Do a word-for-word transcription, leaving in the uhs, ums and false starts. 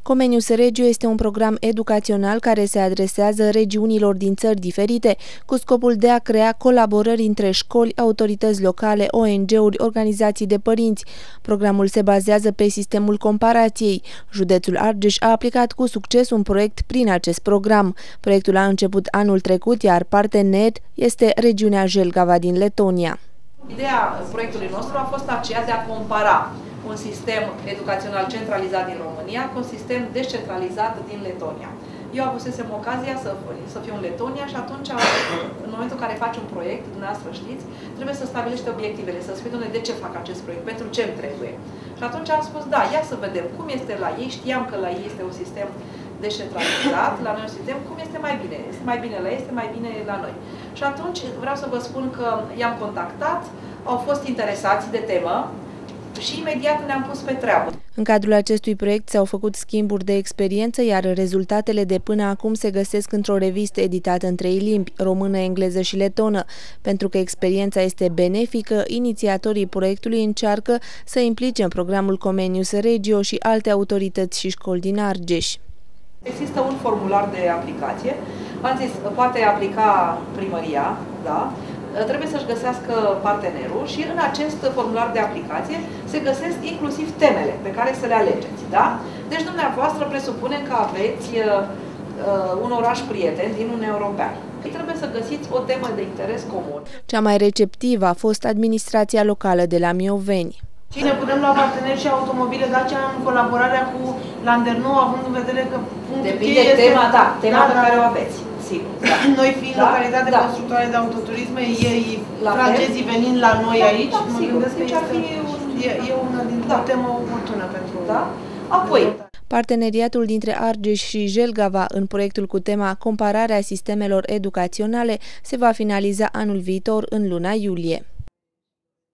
Comenius Regio este un program educațional care se adresează regiunilor din țări diferite, cu scopul de a crea colaborări între școli, autorități locale, O N G-uri, organizații de părinți. Programul se bazează pe sistemul comparației. Județul Argeș a aplicat cu succes un proiect prin acest program. Proiectul a început anul trecut, iar partener este regiunea Jelgava din Letonia. Ideea proiectului nostru a fost aceea de a compara un sistem educațional centralizat din România cu un sistem descentralizat din Letonia. Eu avusesem ocazia să, să fiu în Letonia și atunci, în momentul în care faci un proiect, dumneavoastră știți, trebuie să stabilești obiectivele, să spui, doamne, de ce fac acest proiect, pentru ce îmi trebuie. Și atunci am spus, da, ia să vedem cum este la ei, știam că la ei este un sistem descentralizat, la noi un sistem, cum este mai bine. Este mai bine la ei, este mai bine la noi. Și atunci vreau să vă spun că i-am contactat, au fost interesați de temă, și imediat ne-am pus pe treabă. În cadrul acestui proiect s-au făcut schimburi de experiență, iar rezultatele de până acum se găsesc într-o revistă editată în trei limbi, română, engleză și letonă. Pentru că experiența este benefică, inițiatorii proiectului încearcă să implice în programul Comenius Regio și alte autorități și școli din Argeș. Există un formular de aplicație. V-am zis, poate aplica primăria, da? Trebuie să-și găsească partenerul și în acest formular de aplicație se găsesc inclusiv temele pe care să le alegeți. Da? Deci dumneavoastră presupunem că aveți uh, un oraș prieten din Uniunea Europeană. Trebuie să găsiți o temă de interes comun. Cea mai receptivă a fost administrația locală de la Mioveni. Și ne punem la parteneri și automobile Dacia în colaborarea cu Landerneau, având în vedere că punctul Depinde este tema, da, tema da, pe da, care o aveți. Sigur, da. Noi fiind da, localitate da. constructoare de autoturisme, ei, la francezii fel? venind la noi da, aici, da, mă sigur, gândesc că deci este, fi un... e, e una dintre da. temă oportună pentru... Da? Apoi, parteneriatul dintre Argeș și Jelgava în proiectul cu tema Compararea sistemelor educaționale se va finaliza anul viitor în luna iulie.